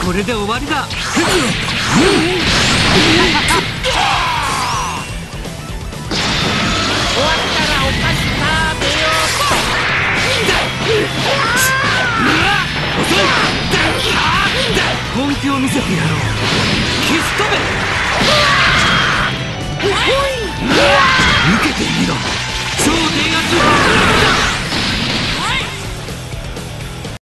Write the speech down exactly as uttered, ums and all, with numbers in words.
これで終わりだ。 終わったらお菓子食べよ遅い。本気を見せてやろう。消し飛べ。受けてみろ。